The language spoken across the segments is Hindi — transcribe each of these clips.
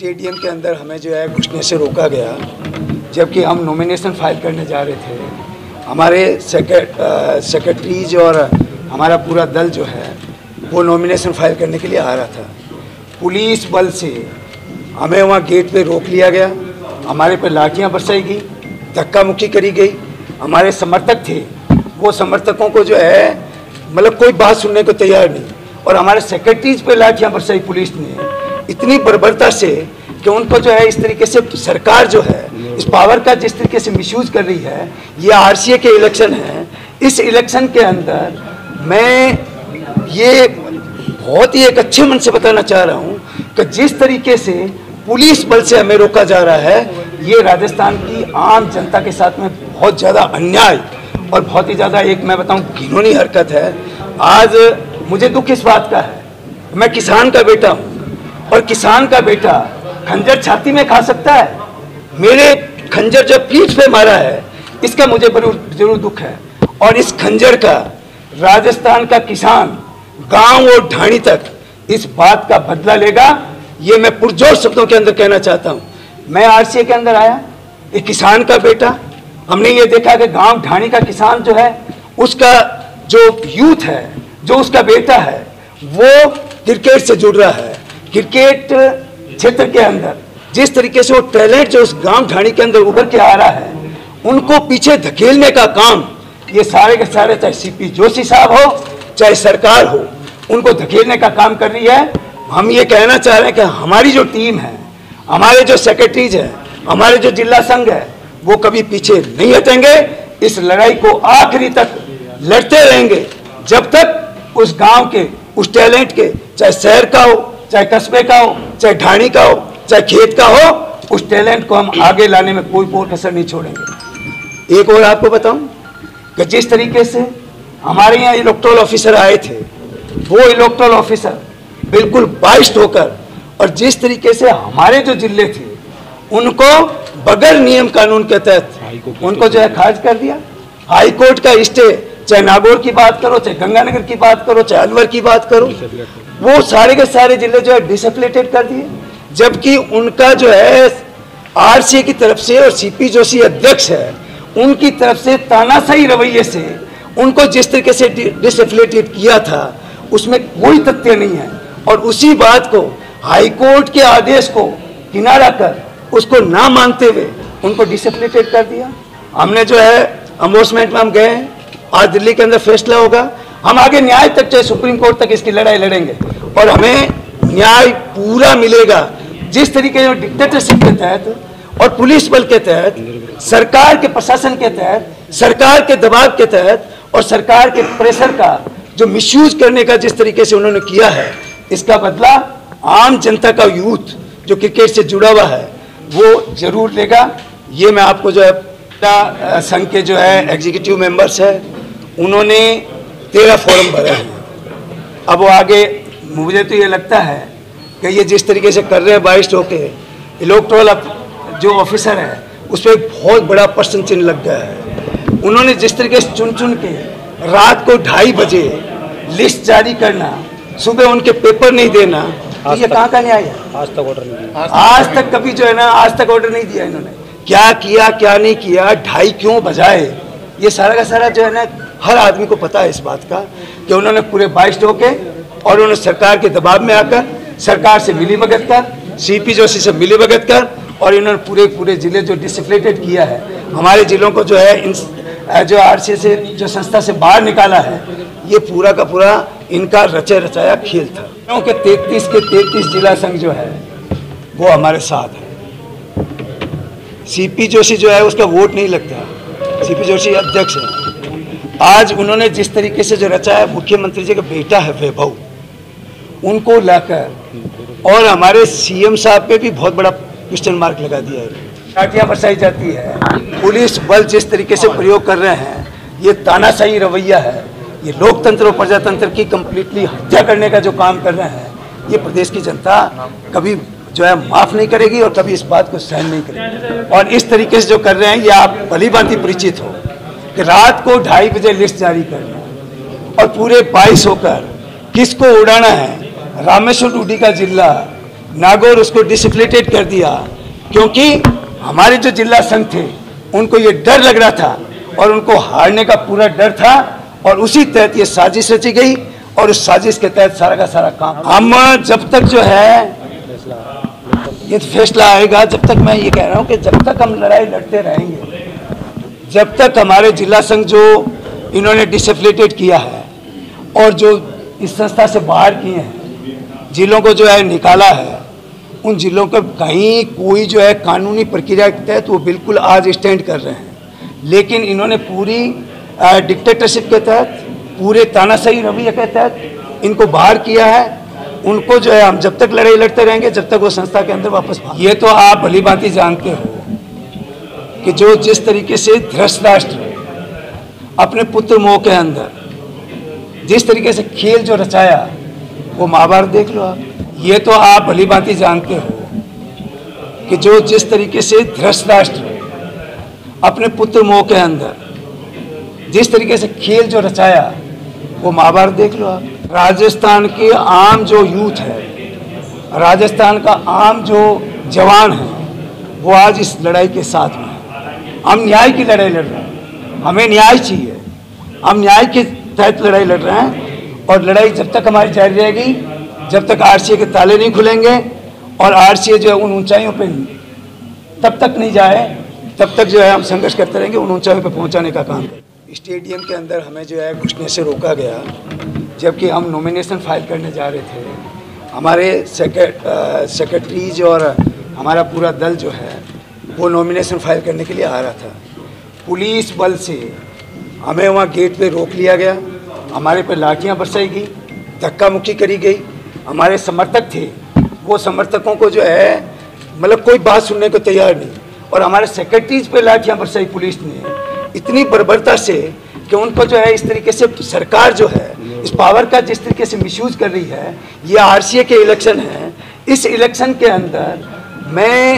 स्टेडियम के अंदर हमें जो है घुसने से रोका गया, जबकि हम नॉमिनेशन फाइल करने जा रहे थे। हमारे सेक्रेटरीज और हमारा पूरा दल जो है वो नॉमिनेशन फाइल करने के लिए आ रहा था। पुलिस बल से हमें वहाँ गेट पे रोक लिया गया, हमारे पे लाठियाँ बरसाई गई, धक्का मुक्की करी गई। हमारे समर्थक थे, वो समर्थकों को जो है मतलब कोई बात सुनने को तैयार नहीं, और हमारे सेक्रेटरीज पे लाठियाँ बरसाई पुलिस ने इतनी बर्बरता से कि उनको जो है इस तरीके से सरकार जो है इस पावर का जिस तरीके से मिसयूज कर रही है। ये आरसीए के इलेक्शन है, इस इलेक्शन के अंदर मैं ये बहुत ही एक अच्छे मन से बताना चाह रहा हूँ कि जिस तरीके से पुलिस बल से हमें रोका जा रहा है, ये राजस्थान की आम जनता के साथ में बहुत ज़्यादा अन्याय और बहुत ही ज़्यादा एक मैं बताऊँ घिनौनी हरकत है। आज मुझे दुख इस बात का है, मैं किसान का बेटा हूँ और किसान का बेटा खंजर छाती में खा सकता है। मेरे खंजर जो पीठ पे मारा है इसका मुझे जरूर दुख है, और इस खंजर का राजस्थान का किसान गांव और ढाणी तक इस बात का बदला लेगा। ये मैं पुरजोर शब्दों के अंदर कहना चाहता हूँ। मैं आरसीए के अंदर आया, एक किसान का बेटा, हमने ये देखा कि गांव ढाणी का किसान जो है उसका जो यूथ है, जो उसका बेटा है, वो क्रिकेट से जुड़ रहा है। क्रिकेट क्षेत्र के अंदर जिस तरीके से वो टैलेंट जो उस गांव ढाणी के अंदर उभर के आ रहा है, उनको पीछे धकेलने का काम ये सारे के सारे, चाहे सीपी जोशी साहब हो चाहे सरकार हो, उनको धकेलने का काम कर रही है। हम ये कहना चाह रहे हैं कि हमारी जो टीम है, हमारे जो सेक्रेटरीज है, हमारे जो जिला संघ है, वो कभी पीछे नहीं हटेंगे। इस लड़ाई को आखिरी तक लड़ते रहेंगे जब तक उस गांव के, उस टैलेंट के, चाहे शहर का हो, चाहे कस्बे का हो, चाहे ढाणी का हो, चाहे खेत का हो, उस टैलेंट को हम आगे लाने में कोई कसर नहीं छोड़ेंगे। एक और आपको बताऊं कि जिस तरीके से हमारे यहाँ इलेक्टोरल ऑफिसर आए थे, वो इलेक्टोरल ऑफिसर बिल्कुल बाइस्ड होकर, और जिस तरीके से हमारे जो जिले थे उनको बगैर नियम कानून के तहत उनको जो है खारिज कर दिया। हाई कोर्ट का स्टे, चाहे नागौर की बात करो, चाहे गंगानगर की बात करो, चाहे अलवर की बात करो, वो सारे के सारे जिले जो है डिसएफिलिएटेड कर दिए। जबकि उनका जो है आरसीए की तरफ से और सीपी जोशी अध्यक्ष है, उनकी तरफ से तानाशाही रवैये से उनको जिस तरीके से डिसएफिलिएटेड किया था उसमें कोई तथ्य नहीं है, और उसी बात को हाईकोर्ट के आदेश को किनारा कर उसको ना मानते हुए उनको डिसएफिलिएटेड कर दिया। हमने जो है एम्बोसमेंट में हम गए हैं, आज दिल्ली के अंदर फैसला होगा, हम आगे न्याय तक, चाहे सुप्रीम कोर्ट तक इसकी लड़ाई लड़ेंगे और हमें न्याय पूरा मिलेगा। जिस तरीके से डिक्टेटरशिप के तहत और पुलिस बल के तहत, सरकार के प्रशासन के तहत, सरकार के दबाव के तहत और सरकार के प्रेशर का जो मिसयूज करने का जिस तरीके से उन्होंने किया है, इसका बदला आम जनता का यूथ जो क्रिकेट से जुड़ा हुआ है वो जरूर लेगा। ये मैं आपको जो है संघ के जो है एग्जीक्यूटिव मेंबर्स है, उन्होंने 13 फॉर्म भरे हैं। अब वो आगे, मुझे तो ये लगता है कि ये जिस तरीके से कर रहे हैं बाइस्ड होके, इलेक्टोरल जो ऑफिसर है उस पर एक बहुत बड़ा प्रश्न चिन्ह लग गया है। उन्होंने जिस तरीके से चुन चुन के रात को 2:30 बजे लिस्ट जारी करना, सुबह उनके पेपर नहीं देना, तो ये कहाँ का न्याय है? आज तक ऑर्डर नहीं दिया, आज तक कभी जो है ना, आज तक ऑर्डर नहीं दिया इन्होंने। क्या किया क्या नहीं किया, 2:30 क्यों बजाए, ये सारा का सारा जो है ना हर आदमी को पता है इस बात का कि उन्होंने पूरे बाइस्ड होके और उन्होंने सरकार के दबाव में आकर, सरकार से मिलीभगत कर, सीपी जोशी से मिलीभगत कर, और इन्होंने पूरे जिले जो डिसएफिलिएटेड किया है, हमारे जिलों को जो है जो आरसीए से जो संस्था से बाहर निकाला है, ये पूरा का पूरा इनका रचा रचाया खेल था। क्योंकि 33 के 33 जिला संघ जो है वो हमारे साथ है। सीपी जोशी जो है उसका वोट नहीं लगता, सीपी जोशी अध्यक्ष है। आज उन्होंने जिस तरीके से जो रचाया, मुख्यमंत्री जी का बेटा है वैभव, उनको लाकर और हमारे सीएम साहब पे भी बहुत बड़ा क्वेश्चन मार्क लगा दिया है। लाठियाँ बरसाई जाती है, पुलिस बल जिस तरीके से प्रयोग कर रहे हैं, ये तानाशाही रवैया है, ये लोकतंत्र और प्रजातंत्र की कंप्लीटली हत्या करने का जो काम कर रहे हैं, ये प्रदेश की जनता कभी जो है माफ नहीं करेगी और कभी इस बात को सहन नहीं करेगी। और इस तरीके से जो कर रहे हैं, ये आप भली भांति परिचित हो कि रात को 2:30 बजे लिस्ट जारी करना और पूरे 22 होकर किसको उड़ाना है। रामेश्वर डूडी का जिला नागौर उसको डिसएफिलिएटेड कर दिया, क्योंकि हमारे जो जिला संघ थे उनको ये डर लग रहा था और उनको हारने का पूरा डर था, और उसी तहत ये साजिश रची गई और उस साजिश के तहत सारा का सारा काम हम जब तक जो है ये फैसला आएगा, जब तक मैं ये कह रहा हूँ कि जब तक हम लड़ाई लड़ते रहेंगे, जब तक हमारे जिला संघ जो इन्होंने डिसएफिलिएटेड किया है और जो इस संस्था से बाहर किए हैं, जिलों को जो है निकाला है, उन जिलों को कहीं कोई जो है कानूनी प्रक्रिया के तहत वो बिल्कुल आज स्टैंड कर रहे हैं, लेकिन इन्होंने पूरी डिक्टेटरशिप के तहत, पूरे तानाशाही रवैये के तहत इनको बाहर किया है। उनको जो है हम जब तक लड़ाई लड़ते रहेंगे, जब तक वो संस्था के अंदर वापस, ये तो आप भली भांति जानते हो कि जो जिस तरीके से धृतराष्ट्र अपने पुत्र मोह के अंदर जिस तरीके से खेल जो रचाया, वो महाभारत देख लो आप। ये तो आप भली भांति जानते हो कि जो जिस तरीके से धृतराष्ट्र अपने पुत्र मोह के अंदर जिस तरीके से खेल जो रचाया, वो महाभारत देख लो आप। राजस्थान के आम जो यूथ है, राजस्थान का आम जो जवान है, वो आज इस लड़ाई के साथ में है। हम न्याय की लड़ाई लड़ रहे हैं, हमें न्याय चाहिए, हम न्याय के तहत लड़ाई लड़ रहे हैं, और लड़ाई जब तक हमारी जारी रहेगी, जब तक आरसीए के ताले नहीं खुलेंगे और आरसीए जो है उन ऊंचाइयों पे तब तक नहीं जाए, तब तक जो है हम संघर्ष करते रहेंगे, उन ऊंचाइयों पे पहुंचाने का काम करें। स्टेडियम के अंदर हमें जो है घुसने से रोका गया, जबकि हम नॉमिनेशन फाइल करने जा रहे थे। हमारे सेक्रेटरीज और हमारा पूरा दल जो है वो नॉमिनेशन फाइल करने के लिए आ रहा था। पुलिस बल से हमें वहाँ गेट पे रोक लिया गया, हमारे पे लाठियाँ बरसाई गई, धक्का मुक्की करी गई। हमारे समर्थक थे, वो समर्थकों को जो है मतलब कोई बात सुनने को तैयार नहीं, और हमारे सेक्रेटरीज पे लाठियाँ बरसाई पुलिस ने इतनी बर्बरता से कि उनको जो है इस तरीके से सरकार जो है इस पावर का जिस तरीके से मिसयूज कर रही है। ये आरसीए के इलेक्शन है, इस इलेक्शन के अंदर मैं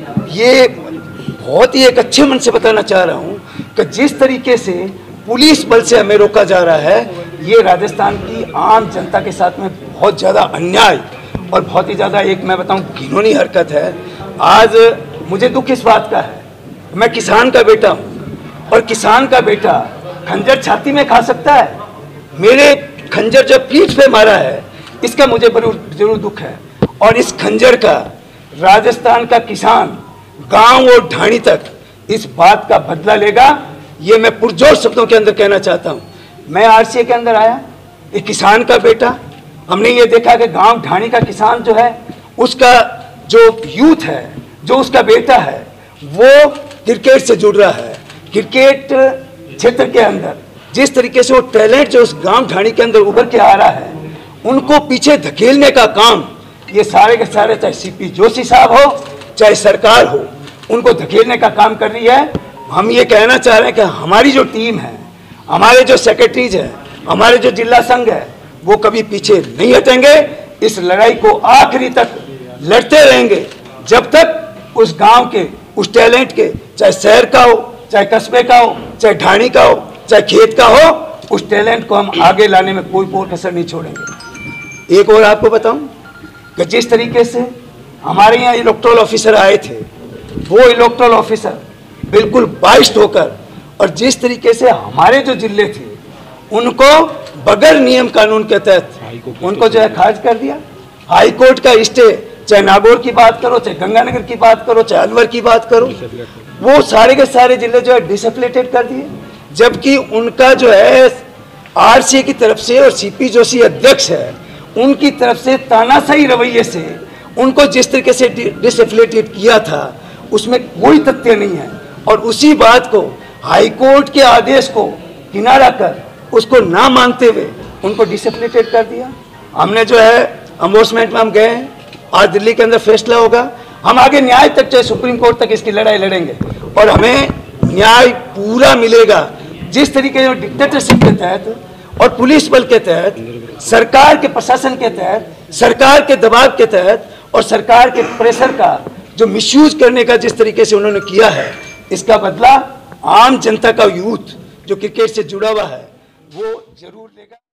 ये बहुत ही एक अच्छे मन से बताना चाह रहा हूँ कि जिस तरीके से पुलिस बल से हमें रोका जा रहा है, ये राजस्थान की आम जनता के साथ में बहुत ज़्यादा अन्याय और बहुत ही ज़्यादा एक मैं बताऊँ घिनौनी हरकत है। आज मुझे दुख इस बात का है, मैं किसान का बेटा हूँ, और किसान का बेटा खंजर छाती में खा सकता है? मेरे खंजर जो पीठ पे मारा है, इसका मुझे जरूर दुख है, और इस खंजर का राजस्थान का किसान गांव और ढाणी तक इस बात का बदला लेगा। ये मैं पुरजोर शब्दों के अंदर कहना चाहता हूँ। मैं आरसीए के अंदर आया, एक किसान का बेटा, हमने ये देखा कि गांव ढाणी का किसान जो है, उसका जो यूथ है, जो उसका बेटा है, वो क्रिकेट से जुड़ रहा है। क्रिकेट क्षेत्र के अंदर जिस तरीके से वो टैलेंट जो उस गांव ढाणी के अंदर उभर के आ रहा है, उनको पीछे धकेलने का काम ये सारे के सारे, चाहे सीपी जोशी साहब हो, चाहे सरकार हो, उनको धकेलने का काम कर रही है। हम ये कहना चाह रहे हैं कि हमारी जो टीम है, हमारे जो सेक्रेटरीज है, हमारे जो जिला संघ है, वो कभी पीछे नहीं हटेंगे। इस लड़ाई को आखिरी तक लड़ते रहेंगे, जब तक उस गांव के, उस टैलेंट के, चाहे शहर का हो, चाहे कस्बे का हो, चाहे ढाणी का हो, चाहे खेत का हो, उस टैलेंट को हम आगे लाने में कोई कसर नहीं छोड़ेंगे। एक और आपको बताऊं कि जिस तरीके से हमारे यहाँ इलेक्टोरल ऑफिसर आए थे, वो इलेक्टोरल ऑफिसर बिल्कुल बाइस्ट होकर, और जिस तरीके से हमारे जो जिले थे उनको बगैर नियम कानून के तहत उनको जो है खारिज कर दिया। हाई कोर्ट का स्टे, चाहे नागौर की बात करो, चाहे गंगानगर की बात करो, चाहे अलवर की बात करो, वो सारे के सारे जिले जो है डिसएफिलिएटेड कर दिए, जबकि उनका जो है आरसीए की तरफ से और सीपी जोशी अध्यक्ष है, उनकी तरफ से तानाशाही रवैये से उनको जिस तरीके से डिसएफिलिएटेड किया था, उसमें कोई तथ्य नहीं है। और उसी बात को हाई कोर्ट के आदेश को किनारा कर, उसको ना मानते हुए उनको डिसएफिलिएटेड कर दिया। हमने जो है एम्बोर्समेंट में हम गए हैं, आज दिल्ली के अंदर फैसला होगा, हम आगे न्याय तक, चाहे सुप्रीम कोर्ट तक इसकी लड़ाई लड़ेंगे, और हमें न्याय पूरा मिलेगा। जिस तरीके से डिक्टेटरशिप के तहत और पुलिस बल के तहत, सरकार के प्रशासन के तहत, सरकार के दबाव के तहत और सरकार के प्रेशर का जो मिसयूज करने का जिस तरीके से उन्होंने किया है, इसका बदला आम जनता का यूथ जो क्रिकेट से जुड़ा हुआ है वो जरूर लेगा।